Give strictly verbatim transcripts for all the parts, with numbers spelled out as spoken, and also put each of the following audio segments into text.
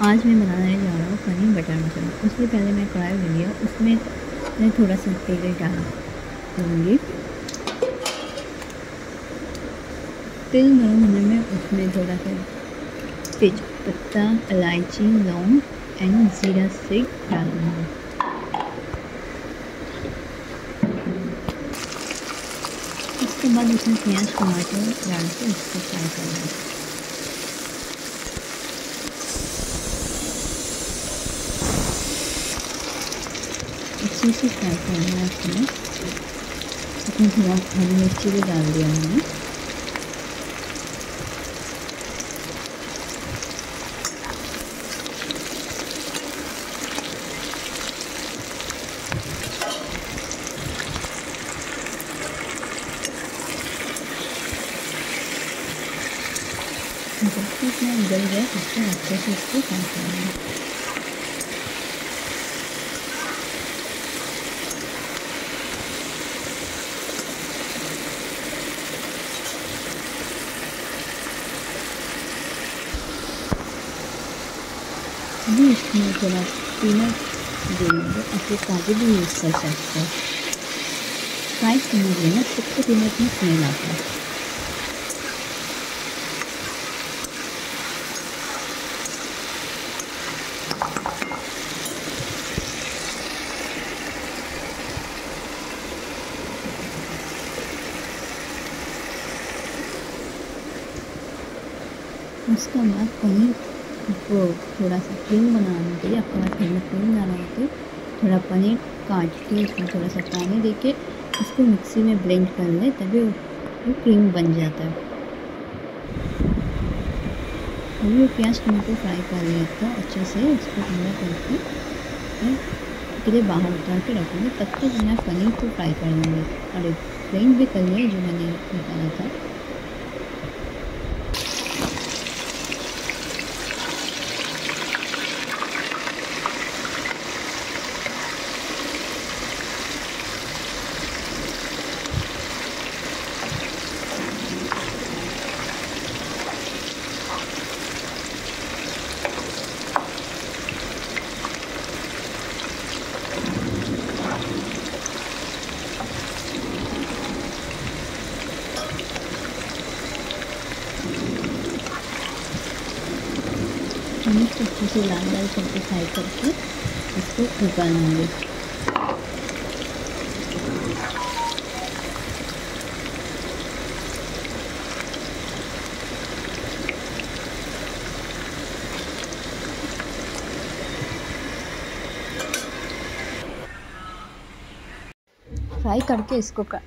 आज मैं बनाने जा रहा हूँ पनीर बटर मसाला। उससे पहले मैं कढ़ाई ले लिया, उसमें मैं थोड़ा सा तेल डाल दूँगी। तेल गर्म होने में उसमें थोड़ा सा तेज पत्ता, इलायची, लौंग एंड ज़ीरा से डाल दूँगी। उसके बाद उसमें प्याज टमाटर डाल के उसको फ्राई करूँगी। अच्छे से फ्राई करना है। उसमें उसमें थोड़ा हरी मिर्ची भी डाल दिया मैंने। जब तक इसमें गल जाए तब तक अच्छे से इसको फ्राई करेंगे। अभी इसमें थोड़ा पीनट देंगे, आपके काजू भी यूज़ कर सकते हैं। फ्राई करने के लिए ना सबसे पीनट में स्मेल आता है। उसके बाद पनीर को थोड़ा सा क्रीम बनाने के लिए, आपके पास घर में क्रीम बनाना हो तो थोड़ा पनीर काट के उसमें थोड़ा सा पानी देके इसको मिक्सी में ब्लेंड कर लें, तभी वो क्रीम बन जाता है। अभी वो प्याज टमाटर फ्राई कर लेते हैं अच्छे से, उसको ठंडा करके के लिए बाहर उतार के रखूँगी। तब तक मैं पनीर को फ्राई कर लूँगी और ब्लेंड भी कर लिया जो मैंने निकाला था। पनीर को अच्छे से लाल लाल करके फ्राई करके इसको निकाल लेंगे। फ्राई करके इसको कर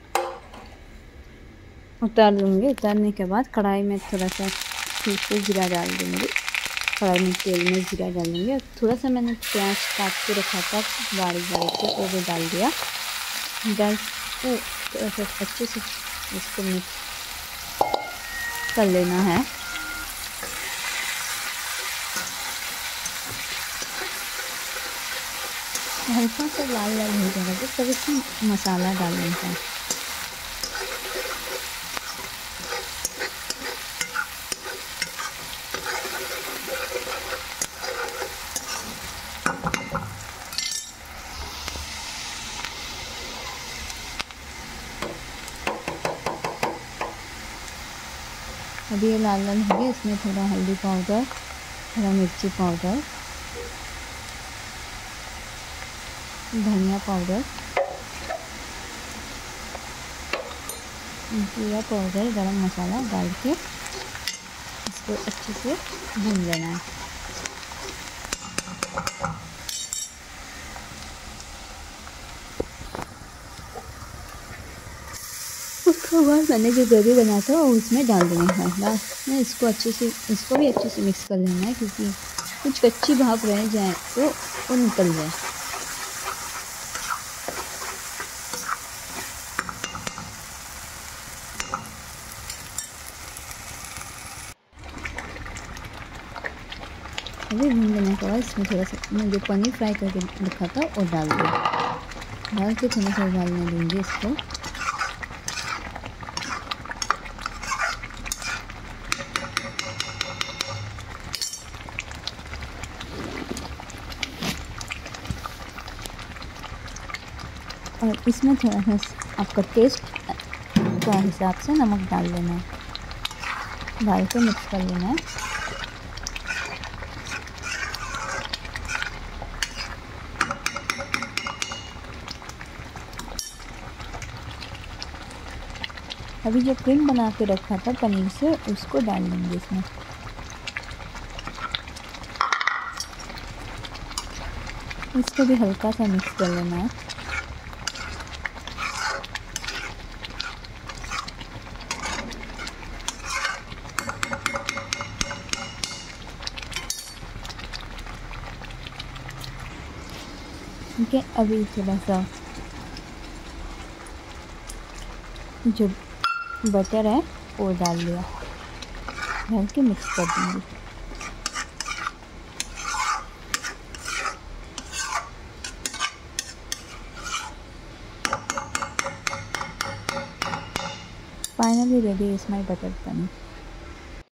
उतार लूँगी। उतारने के बाद कढ़ाई में थोड़ा सा फिर से जीरा डाल दूँगी। कढ़ाई में तेल में जीरा डालेंगे और थोड़ा सा मैंने प्याज काट के रखा था बारीक बारीक से, वो भी डाल दिया। डाल के थोड़ा सा अच्छे से इसको मिक्स कर लेना है। हल्का सा लाल लाल हो जाएगा तब इसमें मसाला डालने का। अभी ये लाल लाल हो गया, इसमें थोड़ा हल्दी पाउडर, थोड़ा मिर्ची पाउडर, धनिया पाउडर, जीरा पाउडर, गरम मसाला डाल के इसको अच्छे से भून लेना है। उसके बाद मैंने जो ग्रेवी बनाया था वो उसमें डाल देना है। लास्ट में इसको अच्छे से इसको भी अच्छे से मिक्स कर लेना है, क्योंकि कुछ कच्ची भाप रह जाए तो वो निकल जाए। अभी भून लेने के बाद इसमें थोड़ा सा मैं जो पनीर फ्राई करके रखा था वो डाल दिया। डाल के थोड़ा सा उबालने दूँगी इसको। और इसमें थोड़ा सा आपका टेस्ट के हिसाब से नमक डाल लेना है, डाल के मिक्स कर लेना है। अभी जो क्रीम बना के रखा था पनीर से, उसको डाल देंगे इसमें। इसको भी हल्का सा मिक्स कर लेना है। ठीक है, अभी थोड़ा सा जो बटर है वो डाल दिया, डाल के मिक्स कर देंगे। Finally ready is my butter paneer.